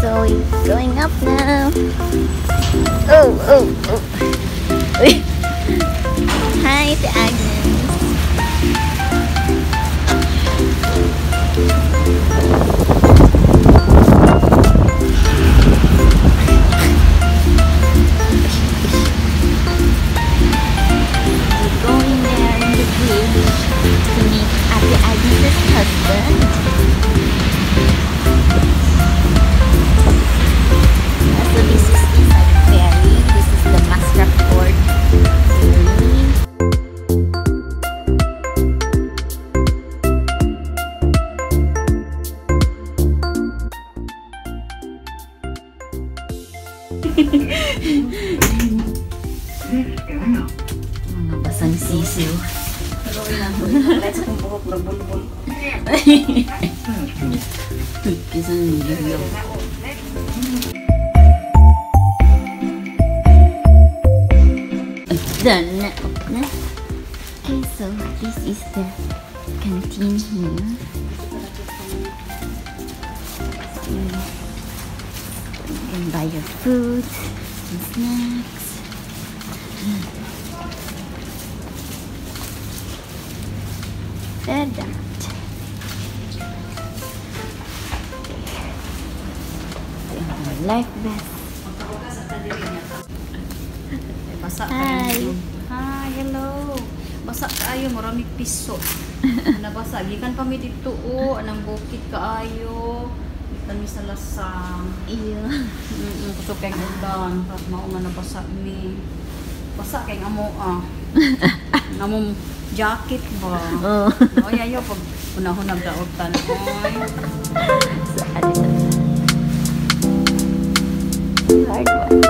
so we're going up now. Oh. Hi to Agnes. We're going there in the bridge to meet Ate Agnes' husband. So this is inside Ferry. This is the Mastrafjord Ferry. Mga basang sisiw. Let's kumpulok na bulbul. Kisang nilalaw. Done na. Okay, so this is the canteen here. You can buy your food and snacks. Fed out. Life vest. Hi. Hi, hello. Basa kaayo, maraming piso. Nabasa, gikan pa mi dito anang bukid kaayo. Gikan mi sa lasang. Iyo. Kuto kay udan, pat mao nga nabasa mi. Basa kay amo Namong jacket ba? Oh. Oy ayo pag unahon nagdaotan. Oy. So, ano ito? Hard one.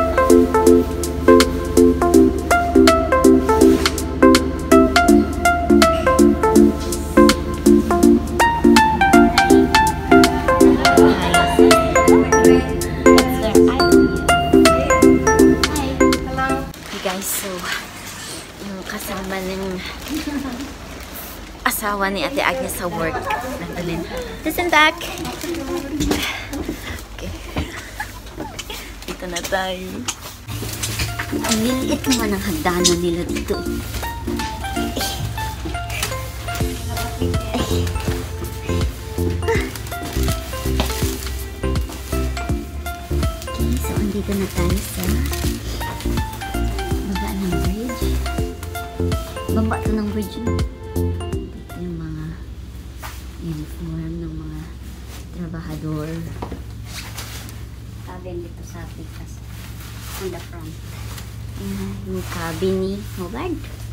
Asawa ni Ate Agnes sa work. Nandalin. Listen back. Okay. Dito na tayo. Ang liliit naman ang hagdanan nila dito. Okay, so andito na tayo sa baba ng bridge. Baba ito ng bridge. Uniform ng mga trabahador. Cabin dito sa pikas. On the front. Yung cabin ni Howard.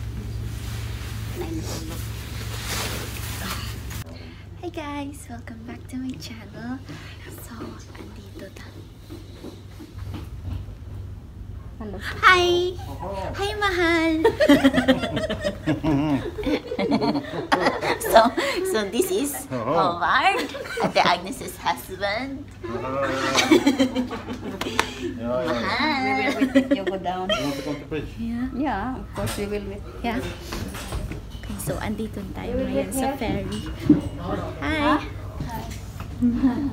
Hi guys! Welcome back to my channel. So, andito tayo. Hello. Hi! Hi, mahal! so this is Howard, Ate Agnes' husband. Mahal! We will take you go down. You want to come to bridge? Yeah. Yeah, of course we will wait. Yeah. Okay, so andito tayo ngayon sa ferry. Hi! And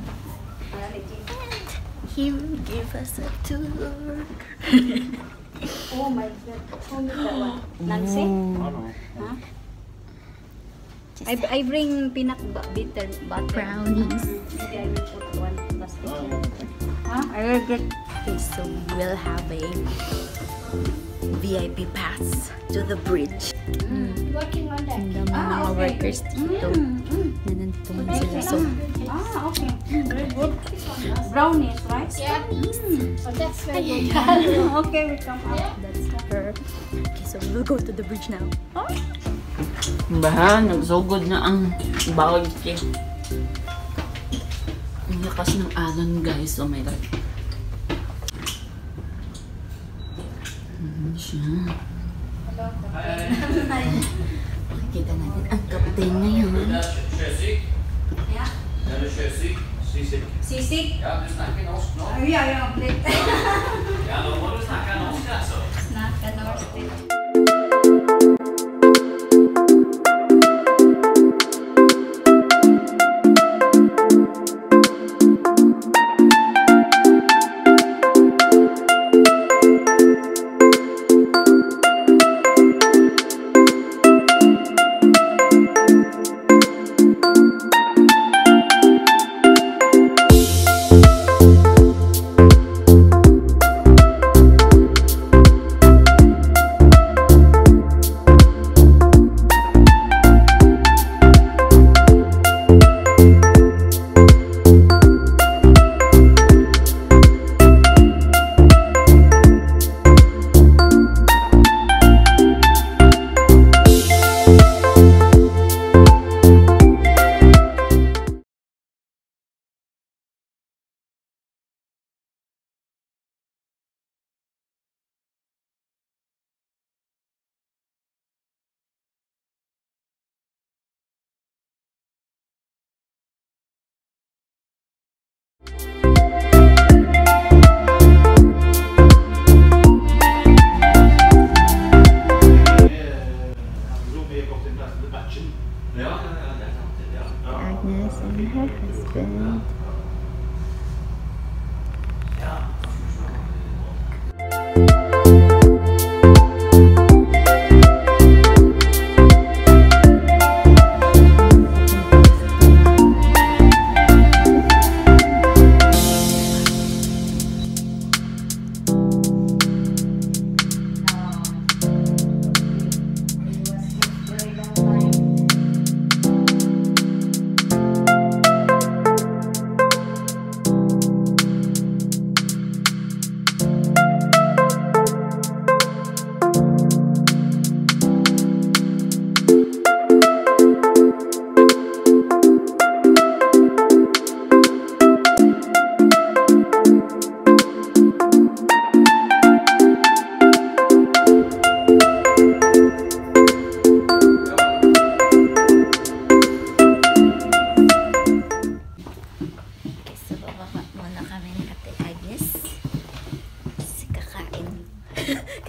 he will give us a tour. Oh my God. Who made that one? Nancy? Huh? I bring peanut butter. Brownies. Maybe I will put one basket here. Huh? I will get. Okay, so we'll have a VIP pass to the bridge. Working on that. Ang dami mga workers dito. Na nandito man sila. So, Okay. Very good. Brownies, right? Yeah. So that's very good. Okay, we come out. that's her. Okay, so we'll go to the bridge now. Bahan, nagsugod na ang bawal cake. Ang lakas ng alon guys, oh my god. Siya. Makikita natin ang kapten ngayon. Ja. Sisig? Ja, du snakker norsk nå. Ja, litt. Ja, nå må du snakke norsk, altså. Snakke norsk litt.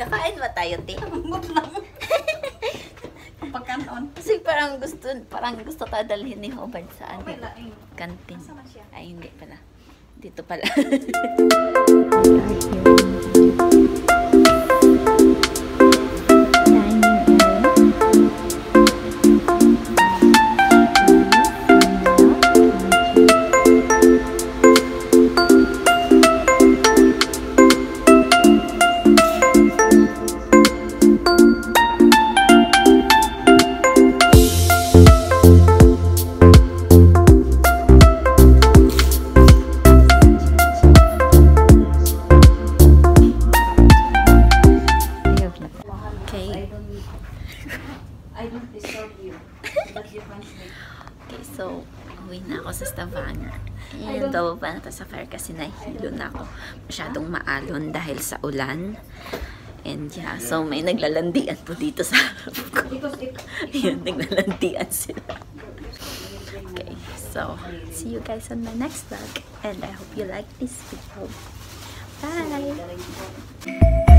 Kakain ba tayo, te? Ambot lang. Pagkanon. Kasi parang gusto tayo dalhin ni Hobart sa Okay lang. kantin. Asa man siya? Ay, hindi pala. Dito pala. I don't disturb you. But you punch me. Okay, so, uwi na ako sa Stavanger. And bababa na to sa Ferry kasi nahilo na ako. Masyadong maalon dahil sa ulan. And yeah, so may naglalandian po dito sa harap ko. Ayan, naglalandian sila. Okay, so, see you guys on my next vlog. And I hope you like this video. Bye!